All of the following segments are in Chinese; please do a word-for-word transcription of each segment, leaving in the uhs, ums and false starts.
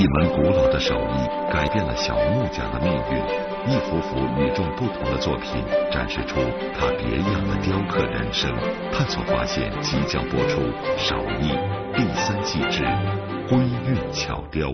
门古老的手艺改变了小木匠的命运，一幅幅与众不同的作品展示出他别样的雕刻人生。探索发现即将播出《手艺》第三季之徽韵巧雕。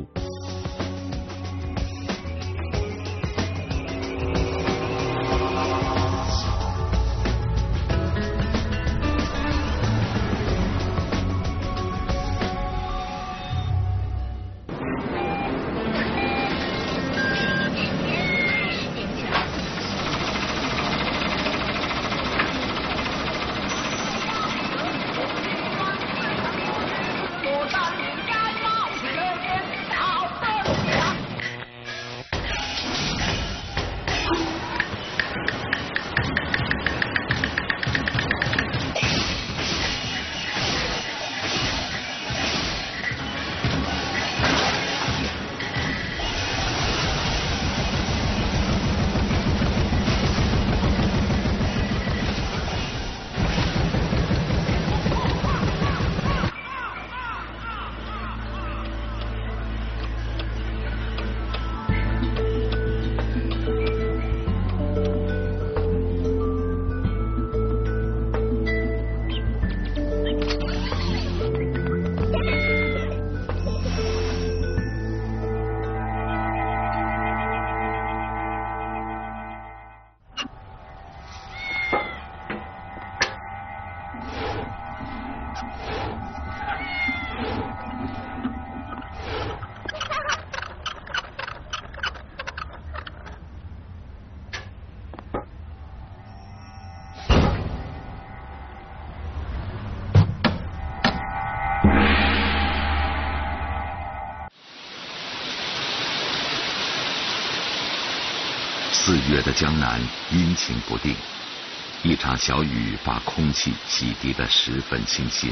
四月的江南阴晴不定，一场小雨把空气洗涤得十分清新。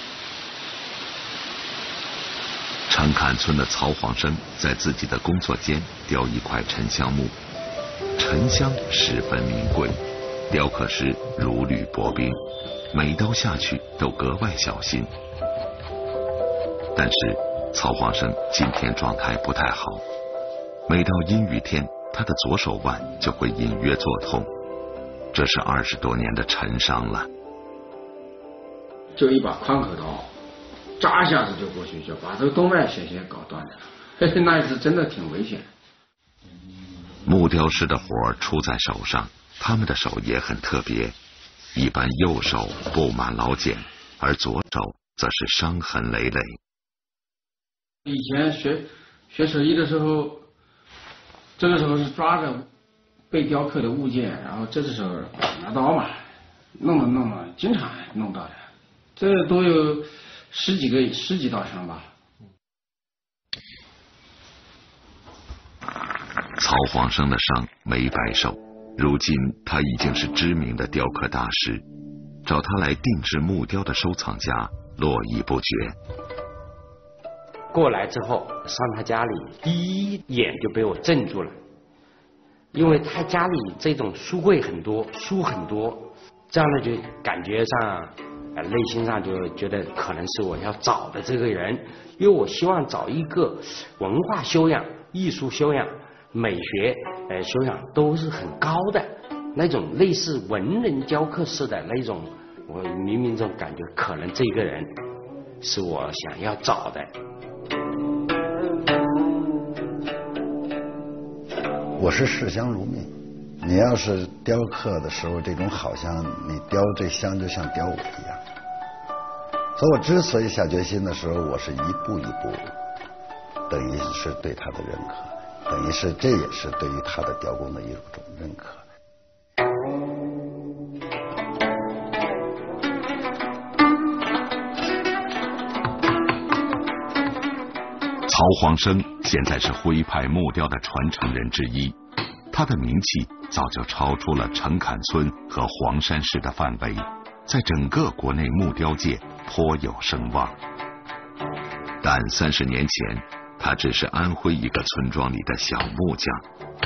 陈坎村的曹晃生在自己的工作间雕一块沉香木，沉香十分名贵，雕刻时如履薄冰，每刀下去都格外小心。但是曹晃生今天状态不太好，每到阴雨天，他的左手腕就会隐约作痛，这是二十多年的陈伤了。 就一把宽口刀，扎一下子就过去，就把这个动脉险些搞断了。那一次真的挺危险。 木雕师的活出在手上，他们的手也很特别，一般右手布满老茧，而左手则是伤痕累累。 以前学学手艺的时候，这个时候是抓着被雕刻的物件，然后这个时候拿刀嘛，弄了弄了，经常弄到的，这都有十几个十几道伤吧。 曹晃生的伤没白受，如今他已经是知名的雕刻大师，找他来定制木雕的收藏家络绎不绝。 过来之后上他家里，第一眼就被我镇住了，因为他家里这种书柜很多，书很多，这样呢就感觉上呃内心上就觉得可能是我要找的这个人，因为我希望找一个文化修养、艺术修养、美学呃修养都是很高的那种，类似文人雕刻式的那种，我冥冥中感觉可能这个人是我想要找的。 我是视香如命，你要是雕刻的时候，这种好像你雕这香就像雕我一样。所以我之所以下决心的时候，我是一步一步，等于是对他的认可，等于是这也是对于他的雕工的一种认可。 曹晃生现在是徽派木雕的传承人之一，他的名气早就超出了陈坎村和黄山市的范围，在整个国内木雕界颇有声望。但三十年前，他只是安徽一个村庄里的小木匠。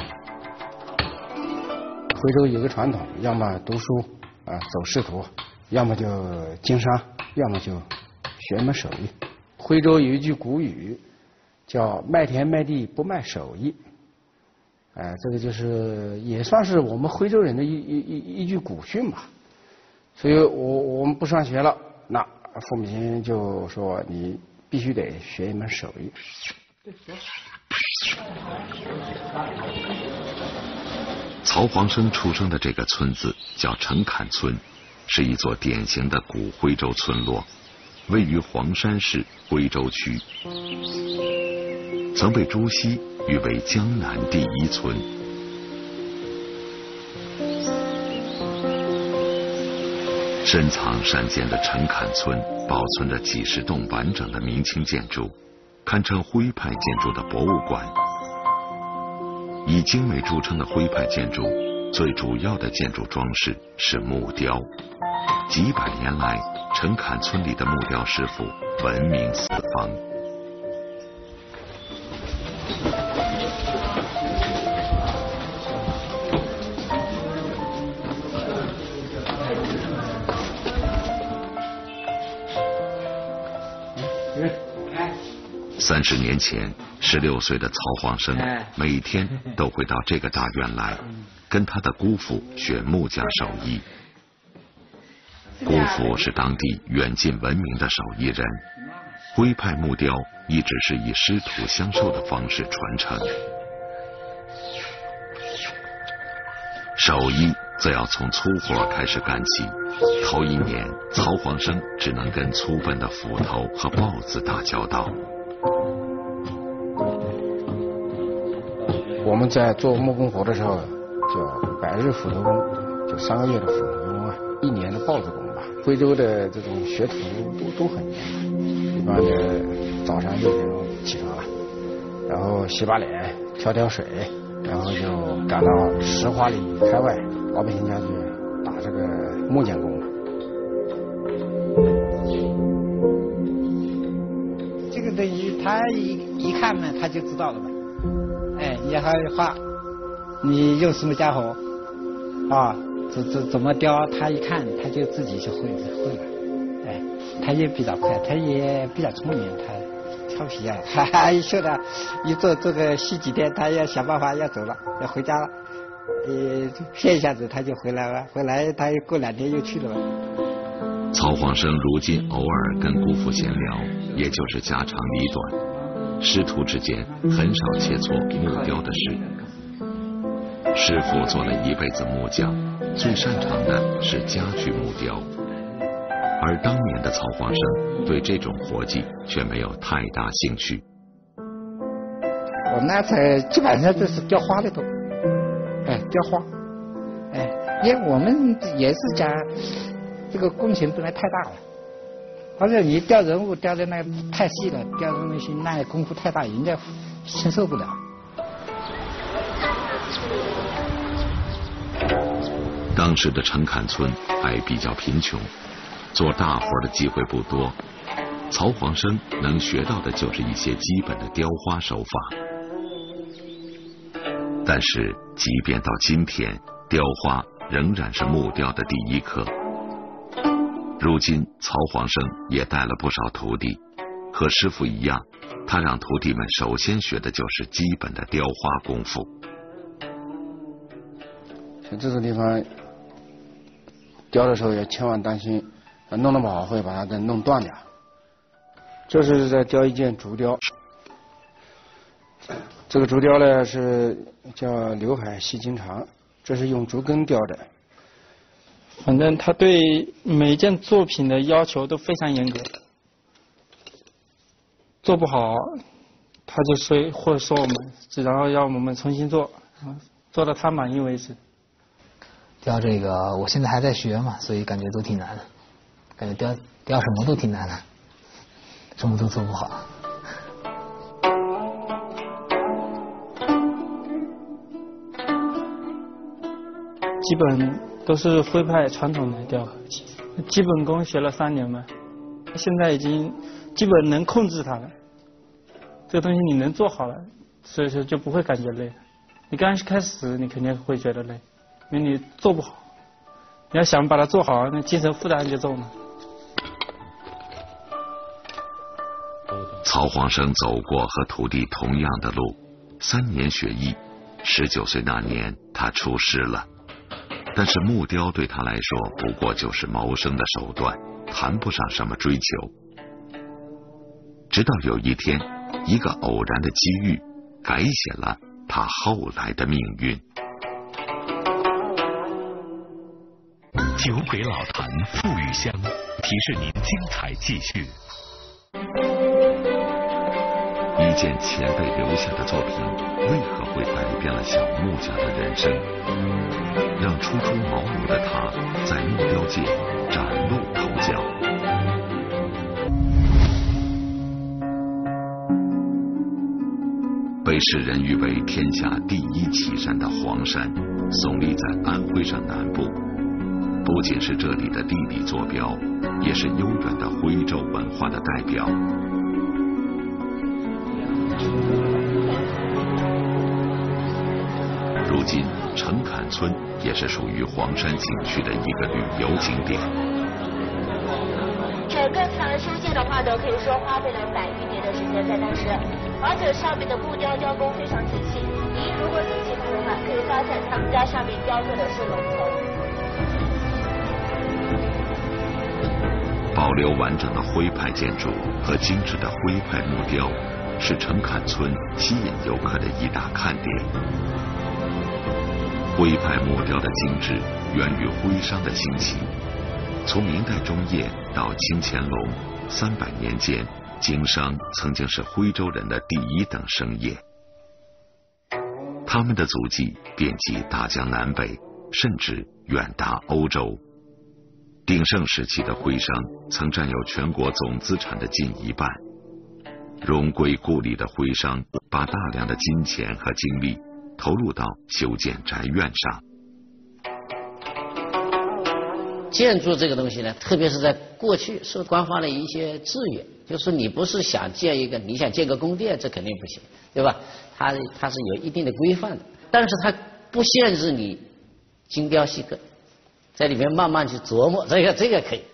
徽州有个传统，要么读书啊走仕途，要么就经商，要么就学门手艺。徽州有一句古语， 叫卖田卖地不卖手艺。哎，这个就是也算是我们徽州人的一一一一句古训吧。所以我我们不上学了，那父母亲就说你必须得学一门手艺。 曹黄生出生的这个村子叫陈坎村，是一座典型的古徽州村落，位于黄山市徽州区，曾被朱熹誉为江南第一村。深藏山间的陈坎村保存着几十栋完整的明清建筑，堪称徽派建筑的博物馆。以精美著称的徽派建筑，最主要的建筑装饰是木雕。几百年来，陈坎村里的木雕师傅闻名四方。三十年前，十六岁的曹黄生每天都会到这个大院来，跟他的姑父学木匠手艺。姑父是当地远近闻名的手艺人，徽派木雕一直是以师徒相授的方式传承。手艺则要从粗活开始干起，头一年，曹黄生只能跟粗笨的斧头和刨子打交道。 我们在做木工活的时候，叫百日斧头工，就三个月的斧头工啊，一年的刨子工吧。徽州的这种学徒都都很严，一般的早上六点钟起床了，然后洗把脸，挑挑水，然后就赶到十华里开外老百姓家去打这个木匠工了。 这个东西他一一看呢，他就知道了嘛。哎，你还画，你用什么家伙啊？怎怎怎么雕？他一看，他就自己就会会了。哎，他也比较快，他也比较聪明，他调皮啊，哈哈！一说的，一做做个十几天，他要想办法要走了，要回家了。呃，骗一下子他就回来了，回来他过两天又去了。 曹黄生如今偶尔跟姑父闲聊，也就是家长里短。师徒之间很少切磋木雕的事。师傅做了一辈子木匠，最擅长的是家具木雕，而当年的曹黄生对这种活计却没有太大兴趣。 我那才基本上就是雕花的多，哎，雕花，哎，因为我们也是讲这个工程不能太大了。而且你雕人物雕的那个太细了，雕的那些那功夫太大，人家承受不了。 当时的陈坎村还比较贫穷，做大活的机会不多，曹黄生能学到的就是一些基本的雕花手法。但是，即便到今天，雕花仍然是木雕的第一课。如今，曹黄生也带了不少徒弟，和师傅一样，他让徒弟们首先学的就是基本的雕花功夫。 像这种地方雕的时候，也千万担心，弄得不好会把它给弄断掉。这是在雕一件竹雕，这个竹雕呢是叫刘海细筋长，这是用竹根雕的。 反正他对每一件作品的要求都非常严格，做不好他就说或者说我们，然后要我们重新做，做到他满意为止。 雕这个我现在还在学嘛，所以感觉都挺难的，感觉雕雕什么都挺难的，什么都做不好。 基本都是徽派传统的雕刻，基本功学了三年嘛，现在已经基本能控制它了。这个东西你能做好了，所以说就不会感觉累。你刚开始你肯定会觉得累，因为你做不好。你要想把它做好，那精神负担就重了。 曹黄生走过和徒弟同样的路，三年学艺，十九岁那年他出师了。但是木雕对他来说不过就是谋生的手段，谈不上什么追求。直到有一天，一个偶然的机遇改写了他后来的命运。 酒鬼老坛馥郁香，提示您精彩继续。 一件前辈留下的作品，为何会改变了小木匠的人生，让初出茅庐的他在木雕界崭露头角？被世人誉为天下第一奇山的黄山，耸立在安徽省南部，不仅是这里的地理坐标，也是悠远的徽州文化的代表。如今陈坎村也是属于黄山景区的一个旅游景点。 整个藏书界的话呢，可以说花费了百余年的时间在当时，而且上面的木雕雕工非常精细。您如果仔细看的话，可以发现他们家上面雕刻的是龙头。 保留完整的徽派建筑和精致的徽派木雕，是陈坎村吸引游客的一大看点。徽派木雕的精致源于徽商的兴起。从明代中叶到清乾隆三百年间，经商曾经是徽州人的第一等生业。他们的足迹遍及大江南北，甚至远达欧洲。鼎盛时期的徽商曾占有全国总资产的近一半。荣归故里的徽商把大量的金钱和精力投入到修建宅院上。 建筑这个东西呢，特别是在过去受官方的一些制约，就是你不是想建一个，你想建个宫殿，这肯定不行，对吧？它它是有一定的规范的，但是它不限制你精雕细刻，在里面慢慢去琢磨，这个这个可以。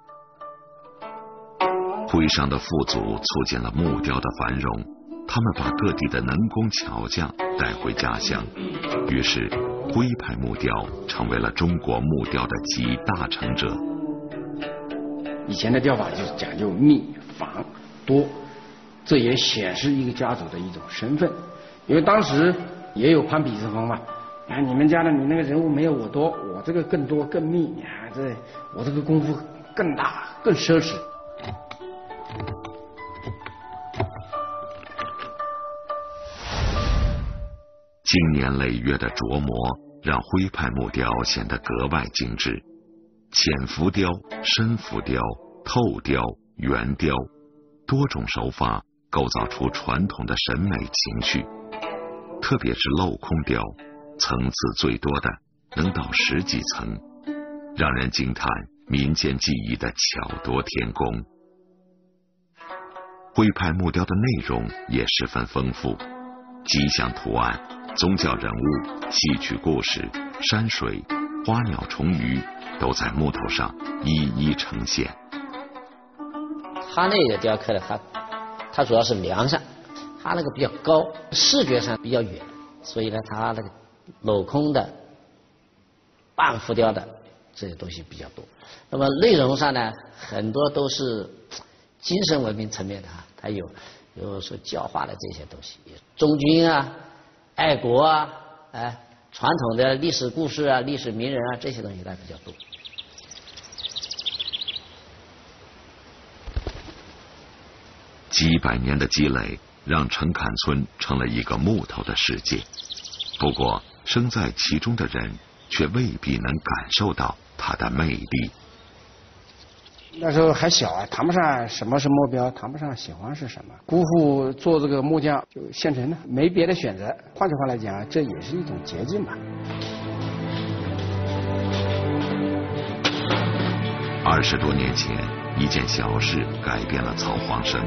徽商的富足促进了木雕的繁荣，他们把各地的能工巧匠带回家乡，于是徽派木雕成为了中国木雕的集大成者。 以前的雕法就是讲究密繁多，这也显示一个家族的一种身份。因为当时也有攀比之风嘛，啊，你们家的你那个人物没有我多，我这个更多更密，你看这我这个功夫更大更奢侈。 经年累月的琢磨，让徽派木雕显得格外精致。浅浮雕、深浮雕、透雕、圆雕，多种手法构造出传统的审美情绪。特别是镂空雕，层次最多的能到十几层，让人惊叹民间技艺的巧夺天工。徽派木雕的内容也十分丰富，吉祥图案、宗教人物、戏曲故事、山水、花鸟虫鱼都在木头上一一呈现。 它那个雕刻的，它它主要是梁上，它那个比较高，视觉上比较远，所以呢，它那个镂空的、半浮雕的这些东西比较多。那么内容上呢，很多都是精神文明层面的哈，它有有说教化的这些东西，忠君啊、爱国啊，哎，传统的历史故事啊、历史名人啊这些东西它比较多。 几百年的积累，让陈坎村成了一个木头的世界。不过，身在其中的人却未必能感受到它的魅力。 那时候还小啊，谈不上什么是目标，谈不上喜欢是什么。姑父做这个木匠就现成的，没别的选择。换句话来讲，这也是一种捷径嘛。 二十多年前，一件小事改变了曹黄生。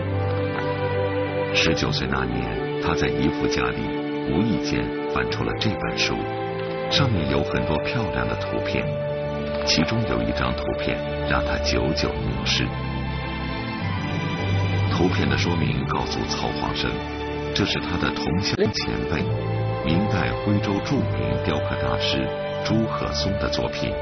十九岁那年，他在姨父家里无意间翻出了这本书，上面有很多漂亮的图片，其中有一张图片让他久久凝视。图图片的说明告诉曹晃生，这是他的同乡前辈，明代徽州著名雕刻大师朱鹤松的作品。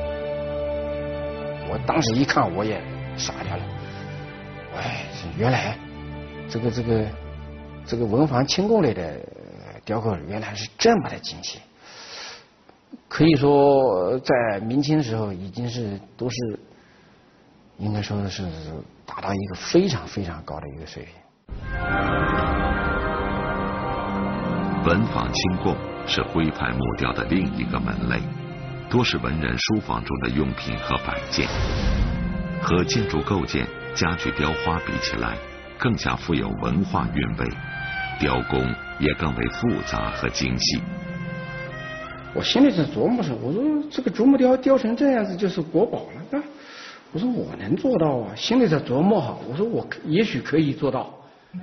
我当时一看我也傻掉了，哎，原来这个这个这个文房清宫类的雕刻原来是这么的精细，可以说在明清的时候已经是都是应该说是达到一个非常非常高的一个水平。 文仿清供是徽派木雕的另一个门类，多是文人书房中的用品和摆件，和建筑构件、家具雕花比起来，更加富有文化韵味，雕工也更为复杂和精细。 我心里在琢磨着，我说这个竹木雕雕成这样子就是国宝了啊！我说我能做到啊，心里在琢磨哈，我说我也许可以做到。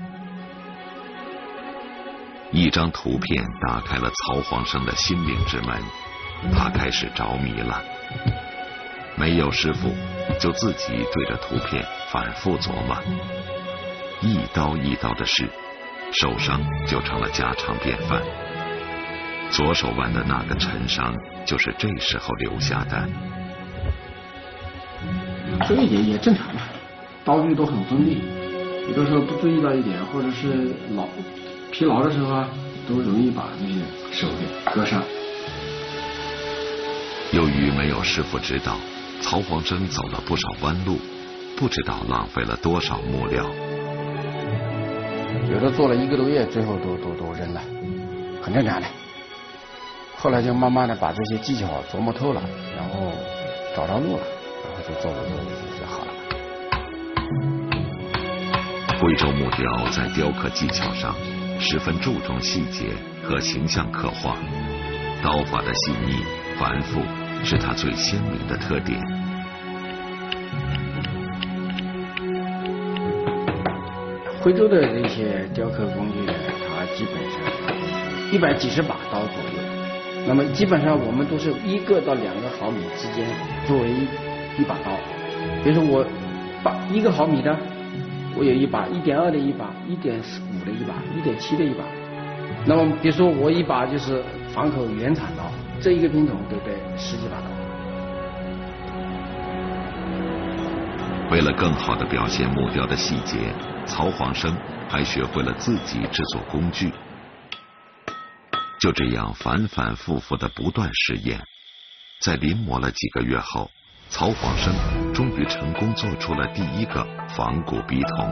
一张图片打开了曹晃生的心灵之门，他开始着迷了。没有师傅，就自己对着图片反复琢磨，一刀一刀的试，受伤就成了家常便饭。左手腕的那个沉伤，就是这时候留下的。 这个也也正常嘛，刀具都很锋利，有的时候不注意到一点，或者是劳疲劳的时候啊，都容易把那些手给割伤。 由于没有师傅指导，曹晃生走了不少弯路，不知道浪费了多少木料。 有的做了一个多月，最后都都都扔了，很正常的。后来就慢慢的把这些技巧琢磨透了，然后找到路了，然后就做着做着就好了。 徽州木雕在雕刻技巧上十分注重细节和形象刻画，刀法的细腻繁复是它最鲜明的特点。 徽州的这些雕刻工具呢，它基本上一百几十把刀左右。那么基本上我们都是一个到两个毫米之间作为一把刀，比如说我把一个毫米的，我有一把一点二的一把，一点五的一把，一点七的一把。那么比如说我一把就是房口原产刀，这一个品种对不对？十几把刀。 为了更好地表现木雕的细节，曹晃生还学会了自己制作工具。就这样反反复复的不断试验，在临摹了几个月后，曹晃生终于成功做出了第一个仿古笔筒。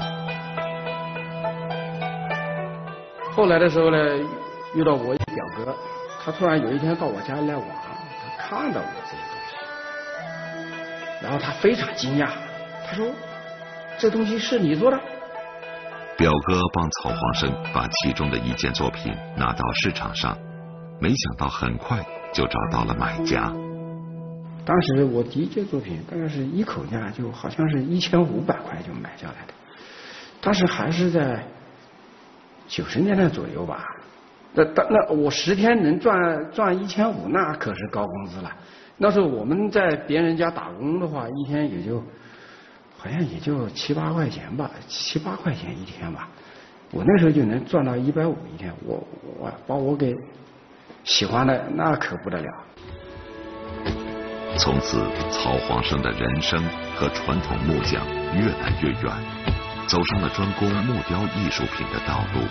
后来的时候呢，遇到我一表哥，他突然有一天到我家来玩，他看到我这些东西，然后他非常惊讶，他说：“这东西是你做的？” 表哥帮曹晃生把其中的一件作品拿到市场上，没想到很快就找到了买家。 当时我第一件作品大概是一口价，就好像是一千五百块就买下来的，当时还是在九十年代左右吧。那那我十天能赚赚一千五，那可是高工资了。那时候我们在别人家打工的话，一天也就。好像也就七八块钱吧，七八块钱一天吧。我那时候就能赚到一百五一天，我我把我给喜欢的那可不得了。 从此，曹晃生的人生和传统木匠越来越远，走上了专攻木雕艺术品的道路。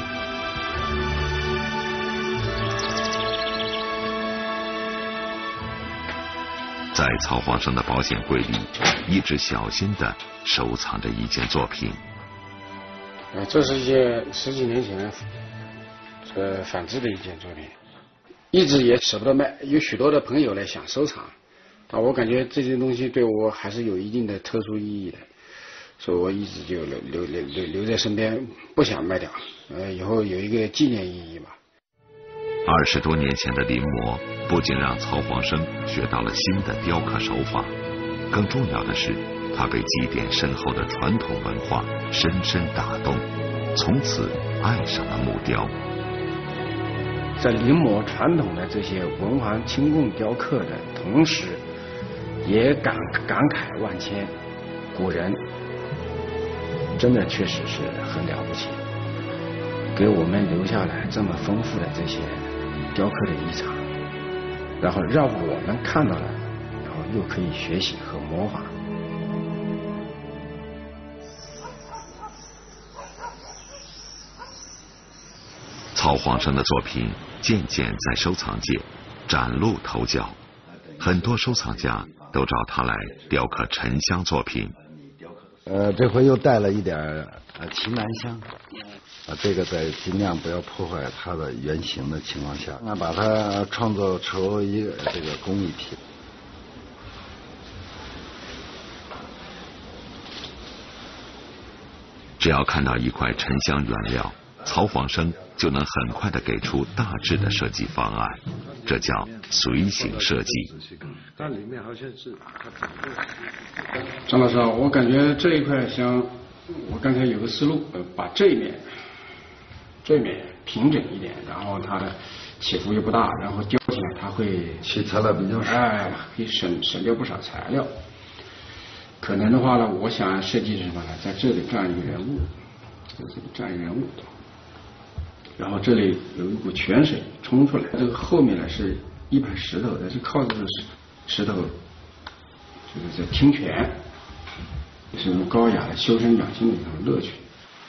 在曹晃生的保险柜里，一直小心地收藏着一件作品。 呃，这是一件十几年前呃仿制的一件作品，一直也舍不得卖，有许多的朋友呢想收藏，但我感觉这件东西对我还是有一定的特殊意义的，所以我一直就留留留留留在身边，不想卖掉，呃，以后有一个纪念意义吧。 二十多年前的临摹，不仅让曹晃生学到了新的雕刻手法，更重要的是，他被积淀深厚的传统文化深深打动，从此爱上了木雕。 在临摹传统的这些文房清供雕刻的同时，也感感慨万千。古人真的确实是很了不起，给我们留下来这么丰富的这些雕刻的遗产，然后让我们看到了，然后又可以学习和模仿。 曹黄生的作品渐渐在收藏界崭露头角，很多收藏家都找他来雕刻沉香作品。 呃，这回又带了一点呃奇楠香，啊，这个在尽量不要破坏它的原型的情况下，那把它创作出一个这个工艺品。 只要看到一块沉香原料，曹黄生就能很快的给出大致的设计方案，这叫随形设计。 但里面好像是张老师啊，我感觉这一块香，我刚才有个思路，呃，把这一面这一面平整一点，然后它的起伏又不大，然后雕起来它会起材料比较少， 哎，可以省省掉不少材料。可能的话呢，我想设计是什么呢？在这里站一个人物，在这里站一个人物。然后这里有一股泉水冲出来，这个后面呢是一排石头，但是靠着石石头，就是在听泉，是一种高雅的修身养性的一种乐趣。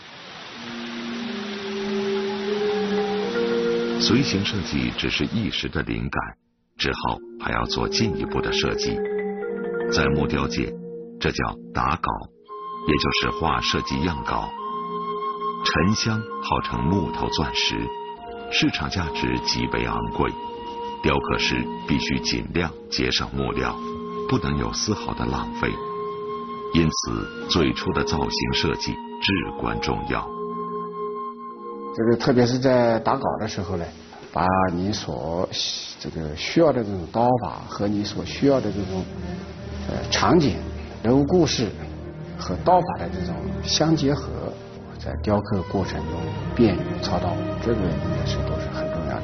随形设计只是一时的灵感，之后还要做进一步的设计。在木雕界，这叫打稿，也就是画设计样稿。沉香号称木头钻石，市场价值极为昂贵，雕刻时必须尽量节省木料，不能有丝毫的浪费。因此，最初的造型设计至关重要。 这个特别是在打稿的时候呢，把你所这个需要的这种刀法和你所需要的这种呃场景、人物故事和刀法的这种相结合。在雕刻过程中便于操刀，这个应该是都是很重要的。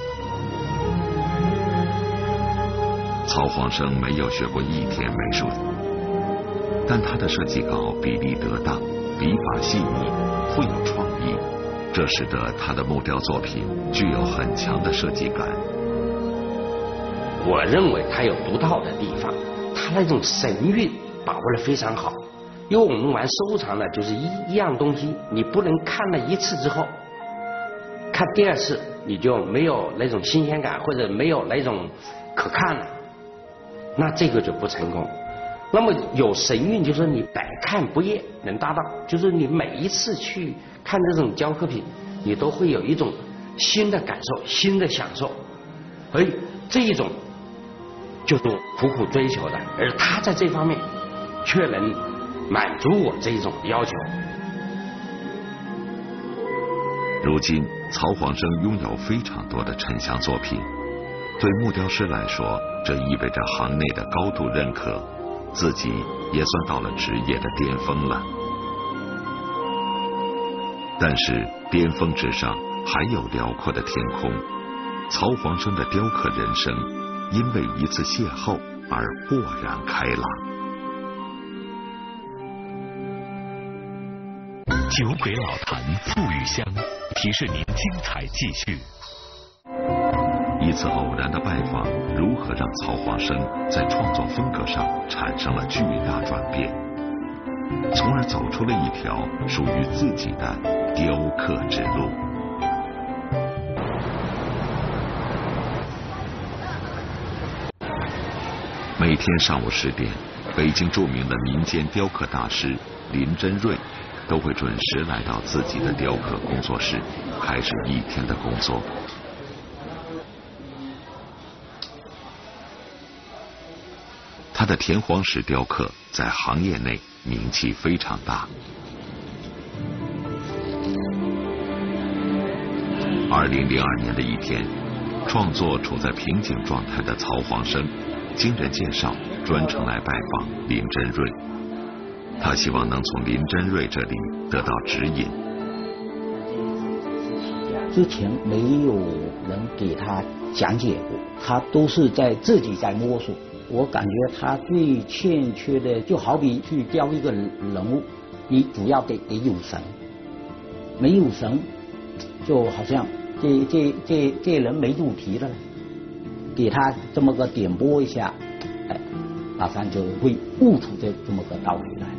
曹黄生没有学过一天美术，但他的设计稿比例得当，笔法细腻，富有创意，这使得他的木雕作品具有很强的设计感。 我认为他有独到的地方，他那种神韵把握得非常好。因为我们玩收藏的，就是一一样东西，你不能看了一次之后，看第二次你就没有那种新鲜感，或者没有那种可看了，那这个就不成功。那么有神韵，就是你百看不厌，能达到，就是你每一次去看这种雕刻品，你都会有一种新的感受、新的享受，而这一种就是我苦苦追求的，而他在这方面却能满足我这一种要求。 如今，曹黄生拥有非常多的沉香作品，对木雕师来说，这意味着行内的高度认可，自己也算到了职业的巅峰了。但是，巅峰之上还有辽阔的天空。曹黄生的雕刻人生，因为一次邂逅而豁然开朗。 酒鬼老坛馥郁香，提示您精彩继续。 一次偶然的拜访，如何让曹黄生在创作风格上产生了巨大转变，从而走出了一条属于自己的雕刻之路。每天上午十点，北京著名的民间雕刻大师林真瑞都会准时来到自己的雕刻工作室，开始一天的工作。他的田黄石雕刻在行业内名气非常大。二零零二年的一天，创作处在瓶颈状态的曹黄生，经人介绍专程来拜访林真瑞。他希望能从林真瑞这里得到指引。 之前没有人给他讲解过，他都是在自己在摸索。我感觉他最欠缺的，就好比去雕一个人物， 你主要得得有神，没有神，就好像这这这这人没主题了，给他这么个点拨一下，哎，马上就会悟出这这么个道理来了。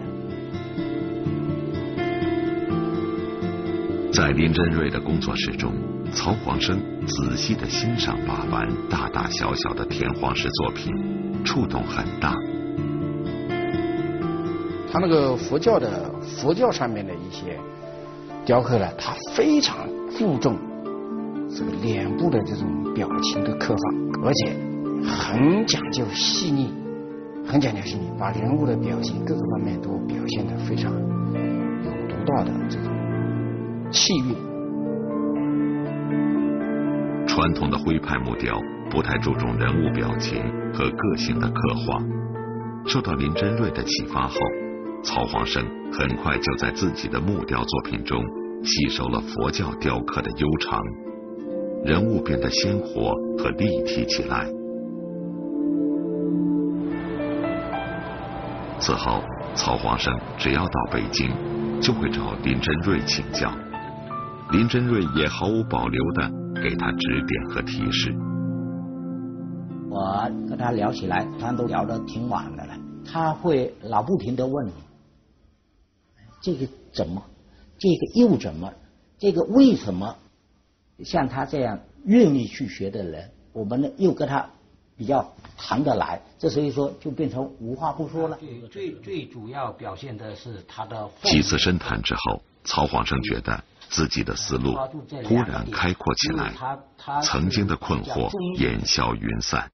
在林真瑞的工作室中，曹黄生仔细地欣赏把玩大大小小的田黄石作品，触动很大。 他那个佛教的佛教上面的一些雕刻呢，他非常注重这个脸部的这种表情的刻画，而且很讲究细腻，很讲究细腻，把人物的表情各个方面都表现得非常有独到的这种气韵。 传统的徽派木雕不太注重人物表情和个性的刻画，受到林真瑞的启发后，曹黄生很快就在自己的木雕作品中吸收了佛教雕刻的悠长，人物变得鲜活和立体起来。此后，曹黄生只要到北京，就会找林真瑞请教，林真瑞也毫无保留地给他指点和提示。 我跟他聊起来，他都聊得挺晚的了，他会老不停地问你，这个怎么，这个又怎么，这个为什么？像他这样愿意去学的人，我们呢又跟他比较谈得来，这所以说就变成无话不说了。 最最主要表现的是他的几次深谈之后，曹黄生觉得自己的思路忽然开阔起来，曾经的困惑烟消云散。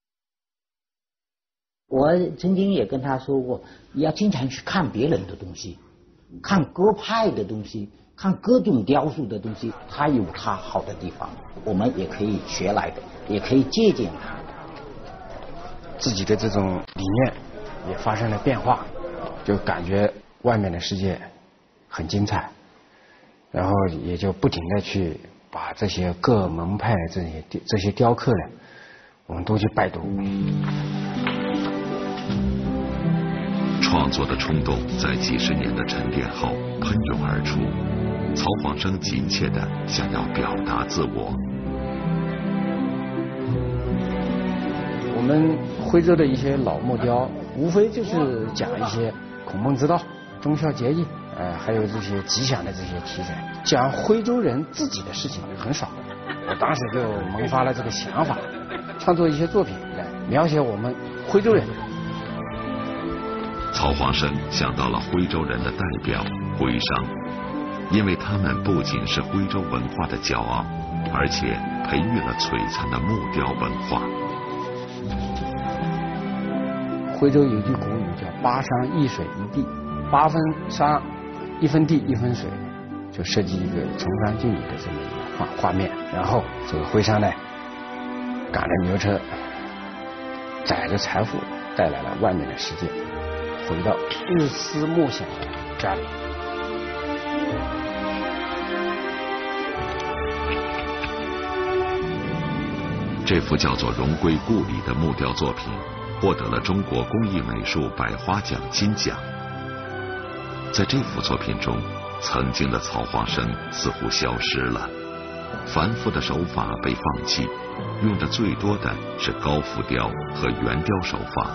我曾经也跟他说过，你要经常去看别人的东西，看各派的东西，看各种雕塑的东西，它有它好的地方，我们也可以学来的，也可以借鉴它。 自己的这种理念也发生了变化，就感觉外面的世界很精彩，然后也就不停的去把这些各门派这些这些雕刻呢，我们都去拜读。 创作的冲动在几十年的沉淀后喷涌而出，曹黄生急切地想要表达自我。 我们徽州的一些老木雕，无非就是讲一些孔孟之道、忠孝节义，呃，还有这些吉祥的这些题材，讲徽州人自己的事情很少。我当时就萌发了这个想法，创作一些作品来描写我们徽州人。 曹黄生想到了徽州人的代表徽商，因为他们不仅是徽州文化的骄傲，而且培育了璀璨的木雕文化。 徽州有句古语叫“八山一水一地”，八分山一分地一分水，就设计一个崇山峻岭的这么一个画画面。然后这个徽商呢，赶着牛车，载着财富，带来了外面的世界，回到日思暮想的家里。 这幅叫做《荣归故里》的木雕作品获得了中国工艺美术百花奖金奖。在这幅作品中，曾经的曹黄生似乎消失了，繁复的手法被放弃，用的最多的是高浮雕和圆雕手法。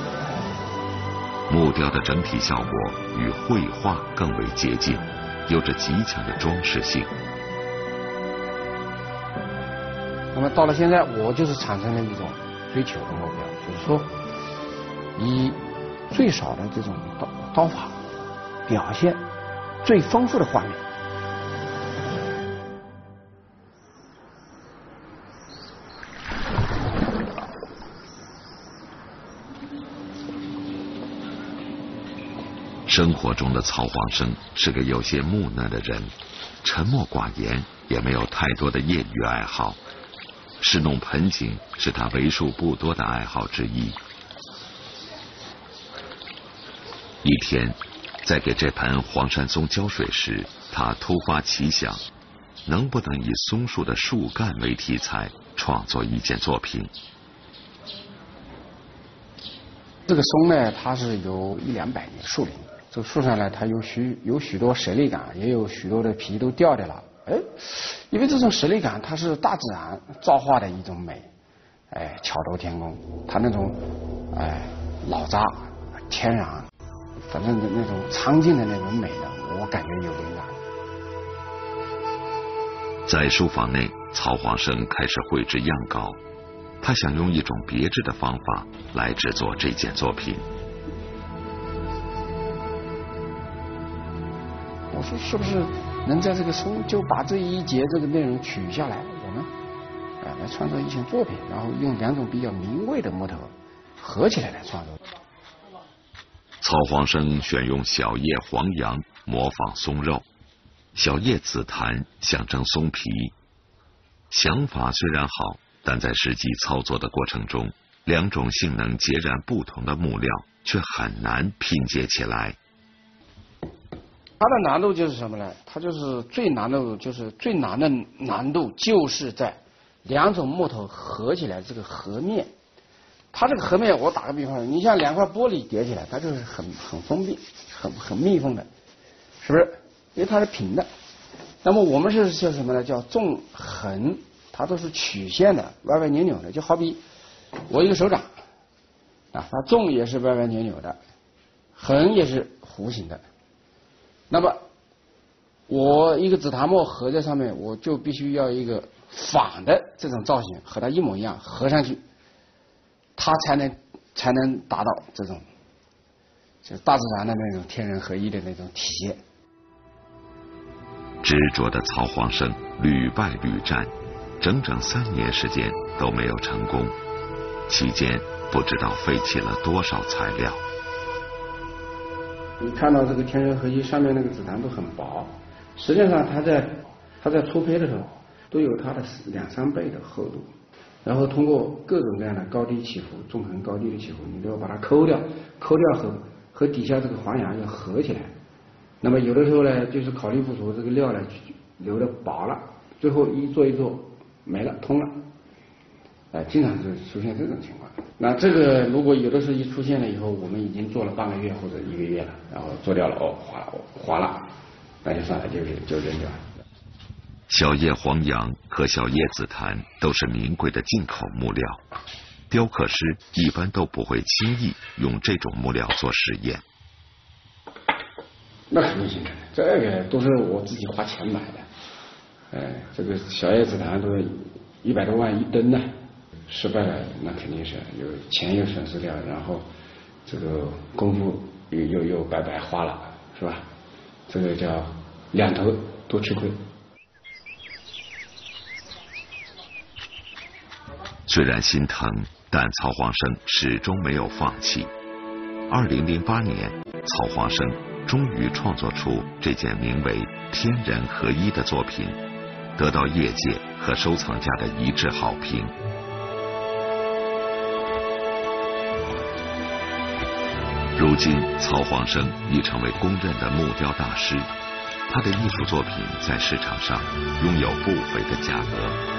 木雕的整体效果与绘画更为接近，有着极强的装饰性。 那么到了现在，我就是产生了一种追求的目标，就是说以最少的这种刀刀法表现最丰富的画面。 生活中的曹黄生是个有些木讷的人，沉默寡言，也没有太多的业余爱好。侍弄盆景是他为数不多的爱好之一。一天，在给这盆黄山松浇水时，他突发奇想，能不能以松树的树干为题材，创作一件作品？ 这个松呢，它是有一两百年树龄， 这个树上呢，它有许有许多舍利杆，也有许多的皮都掉掉了。哎，因为这种舍利杆它是大自然造化的一种美，哎，巧夺天工，它那种哎老扎天然，反正那种苍劲的那种美呢，我感觉有灵感。 在书房内，曹黄生开始绘制样稿，他想用一种别致的方法来制作这件作品。 我说是不是能在这个书就把这一节这个内容取下来，我们啊来创作一件作品，然后用两种比较名贵的木头合起来来创作。 曹黄生选用小叶黄杨模仿松肉，小叶紫檀象征松皮。想法虽然好，但在实际操作的过程中，两种性能截然不同的木料却很难拼接起来。 它的难度就是什么呢？它就是最难的，就是最难的难度就是在两种木头合起来这个合面。它这个合面，我打个比方，你像两块玻璃叠起来，它就是很很封闭、很很密封的，是不是？因为它是平的。那么我们是叫什么呢？叫纵横，它都是曲线的，歪歪扭扭的。就好比我一个手掌啊，它纵也是歪歪扭扭的，横也是弧形的。那么我一个紫檀木合在上面，我就必须要一个仿的这种造型，和它一模一样合上去，它才能才能达到这种就是大自然的那种天人合一的那种体现。 执着的曹黄生屡败屡战，整整三年时间都没有成功，期间不知道废弃了多少材料。 你看到这个天人合一上面那个紫檀都很薄，实际上它在它在粗胚的时候都有它的两三倍的厚度，然后通过各种各样的高低起伏、纵横高低的起伏，你都要把它抠掉，抠掉和和底下这个黄杨要合起来。那么有的时候呢，就是考虑不足，这个料呢留的薄了，最后一做一做没了，通了，哎，经常是出现这种情况。那这个如果有的时候一出现了以后，我们已经做了半个月或者一个月了，然后做掉了，哦，划了，划了，那就算了，就是就扔掉了。 小叶黄杨和小叶紫檀都是名贵的进口木料，雕刻师一般都不会轻易用这种木料做实验。 那肯定行的，这个都是我自己花钱买的，哎，这个小叶紫檀都是一百多万一吨呢，失败了那肯定是有钱又损失掉，然后这个功夫又又又白白花了，是吧？这个叫两头都吃亏。 虽然心疼，但曹黄生始终没有放弃。二零零八年，曹黄生终于创作出这件名为《天人合一》的作品，得到业界和收藏家的一致好评。如今，曹黄生已成为公认的木雕大师，他的艺术作品在市场上拥有不菲的价格。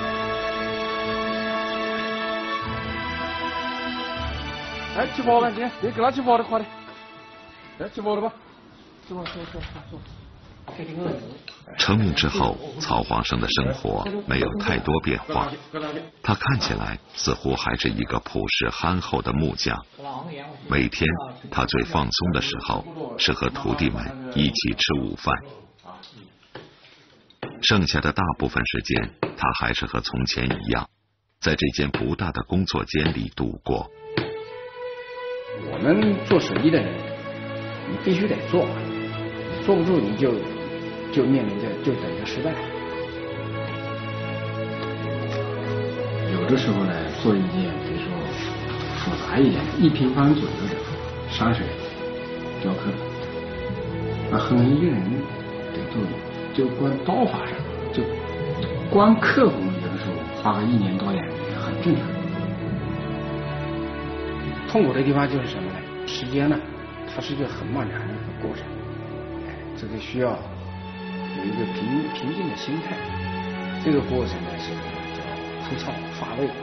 哎，去包吧，姐，别给他去包的，快点，来去包的吧，去包，去包，去包。 成名之后，曹黄生的生活没有太多变化，他看起来似乎还是一个朴实憨厚的木匠。每天他最放松的时候是和徒弟们一起吃午饭，剩下的大部分时间他还是和从前一样，在这间不大的工作间里度过。 我们做手艺的人，你必须得做，你坐不住你就就面临着就等着失败。有的时候呢，做一件比如说复杂一点、一平方左右的山水雕刻，那可能一个人得做，就光刀法上，就光刻工，有的时候花个一年多两年很正常。痛苦的地方就是什么呢？时间呢，它是一个很漫长的一个过程，哎，这个需要有一个平平静的心态。这个过程呢是叫枯燥乏味，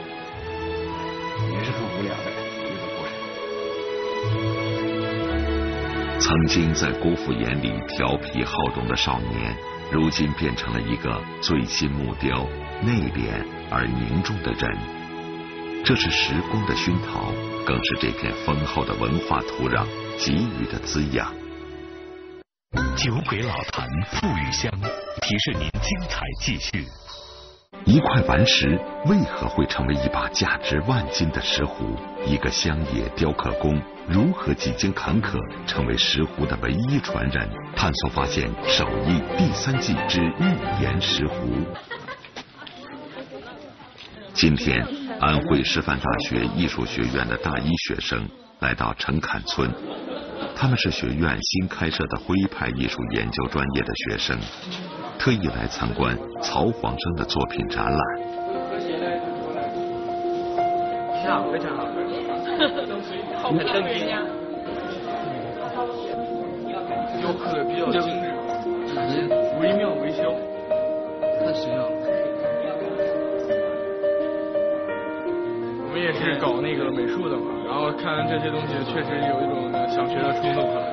也是很无聊的一个过程。 曹曾经在姑父眼里调皮好动的少年，如今变成了一个醉心木雕、内敛而凝重的人。这是时光的熏陶，更是这片丰厚的文化土壤给予的滋养。 酒鬼老坛馥郁香，提示您精彩继续。 一块顽石为何会成为一把价值万金的石壶？一个乡野雕刻工如何几经坎坷成为石壶的唯一传人？探索发现手艺第三季之寓言石壶。今天，安徽师范大学艺术学院的大一学生来到陈坎村，他们是学院新开设的徽派艺术研究专业的学生，特意来参观曹黄生的作品展览。 好，非常好，很正经。雕刻的比较精致，惟妙惟肖，太形象了。我们也是搞那个美术的嘛，然后看这些东西，确实有一种想学的冲动哈。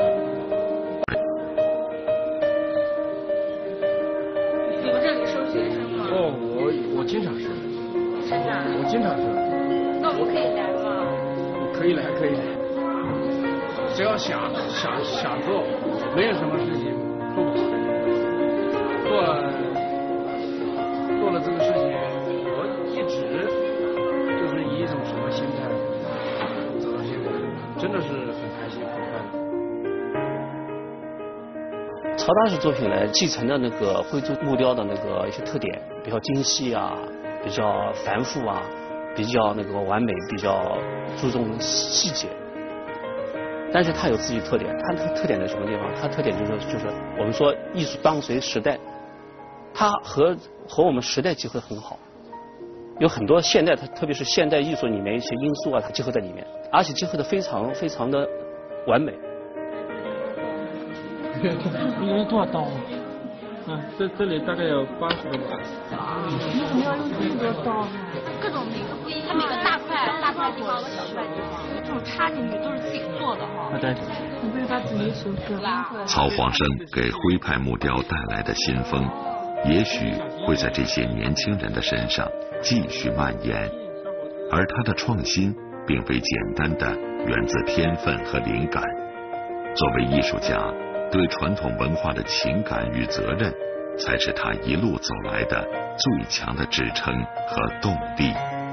你们这里收学生吗？ 哦，我我经常是。 真的？ 我经常是。 那我们可以来吗？ 可以来，可以来。只要想想想做，没有什么事情做不好的。做了做了这个事情，我一直就是以一种什么心态走到现在，真的是很开心，很快乐。 曹大师作品呢，继承了那个徽州木雕的那个一些特点，比较精细啊，比较繁复啊，比较那个完美，比较注重细节。但是它有自己特点，它的特点在什么地方？它特点就是就是我们说艺术当随时代，它和和我们时代结合很好，有很多现代，它特别是现代艺术里面一些因素啊，它结合在里面，而且结合的非常非常的完美。 你有多少刀啊？嗯，这这里大概有八十个吧。 你怎么要用这么多刀呢？各种每个不一样，它每个大块大块地方和小块地方，这种插进去都是自己做的哈。 对。 你不是把自己手割了？ 曹黄生给徽派木雕带来的新风，也许会在这些年轻人的身上继续蔓延，而他的创新并非简单的源自天分和灵感。作为艺术家，对传统文化的情感与责任，才是他一路走来的最强的支撑和动力。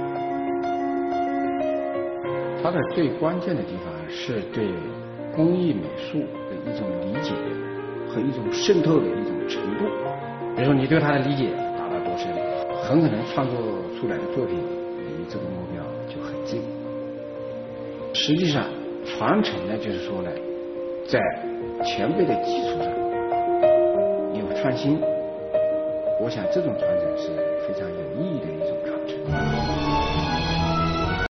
他的最关键的地方是对工艺美术的一种理解和一种渗透的一种程度。比如说你对他的理解达到多深，很可能创作出来的作品离这个目标就很近。实际上传承呢，就是说呢，在前辈的基础上有创新，我想这种传承是非常有意义的一种传承。